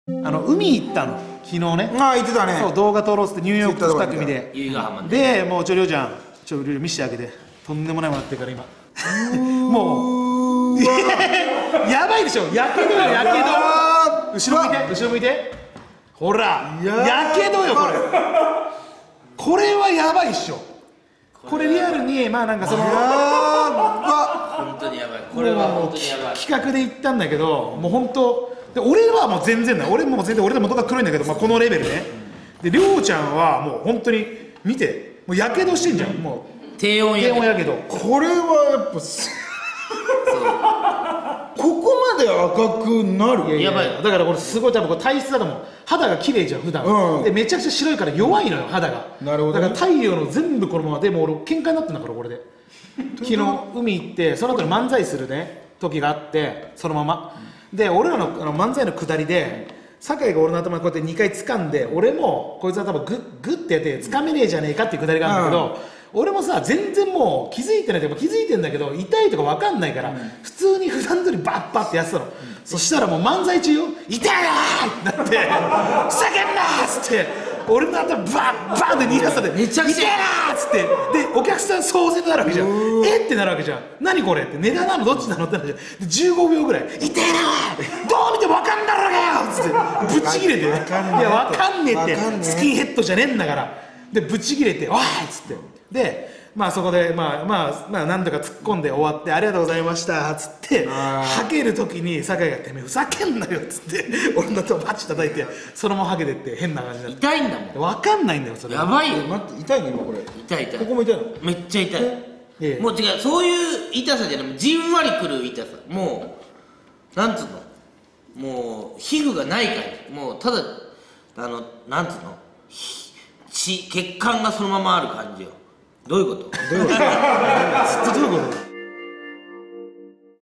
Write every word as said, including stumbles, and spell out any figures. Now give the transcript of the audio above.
あの海行ったの昨日ね。 ああ言ってたね。 そう動画撮ろうっつってニューヨークふた組で由比ヶ浜で。 でもうちょりょうちゃんちょりょう見してあげて、とんでもないものなってるから今もうやばいでしょ、やけどよやけど。後ろ向いて後ろ向いて、ほらやけどよこれ。これはやばいっしょ。これリアルにまあなんかその本当にやばい、これは本当にやばい企画で言ったんだけど、もう本当で俺はもう全然だ、俺もう全然俺で元が黒いんだけど、まあ、このレベルね。でりょうちゃんはもう本当に見てもうやけどしてんじゃん、もう低温低温やけど。 これはやっぱここまで赤くなる。 いやいややばいだからこれすごい多分これ体質だと思う。肌が綺麗じゃん普段、うん、でめちゃくちゃ白いから弱いのよ肌が。 なるほど、ね、 だから太陽の全部このままでもう俺喧嘩になってんだからこれで昨日海行ってその後に漫才するね時があってそのまま、うん、で俺らのあの漫才の下りで酒井が俺の頭にこうやってにかい掴んで、俺もこいつは多分グッグッてやって掴めねえじゃねえかっていう下りがあるんだけど、うん、俺もさ全然もう気づいてないけど気づいてんだけど痛いとか分かんないから、うん、普通に普段通りバッバッってやってたの、うん、そしたらもう漫才中よ「痛いな!」ってなって「ふざけんな!」っつって俺の頭バンバンって逃がされて「 めちゃくちゃ痛いな!」っつってでお客さん騒然になるわけじゃん。えってなるわけじゃん。何これって値段なのどっちなのってなるじゃん。でじゅうごびょうぐらい「痛いな! どう見ても分かんだろうがよ!」っつってぶち切れて「いや分かんねえってスキンヘッドじゃねえんだから」でぶち切れて「おい!」っつってでまあそこでまあまあまあ何度か突っ込んで終わって「ありがとうございました」っつってはける時に酒井が「てめえふざけんなよ」っつって俺の頭バチ叩いてそのままはけてって変な感じになって。 痛いんだもん。 分かんないんだよそれ。 やばいよ。 待って痛いね今これ。 痛い痛い。 ここも痛いの。 めっちゃ痛い。 ええ、 もう違う、そういう痛さじゃない、じんわりくる痛さ。もうなんつうの、もう皮膚がない感じ。もうただあのなんつうの、血血管がそのままある感じよ。どういうこと？ どういうこと？ずっとどういうこと？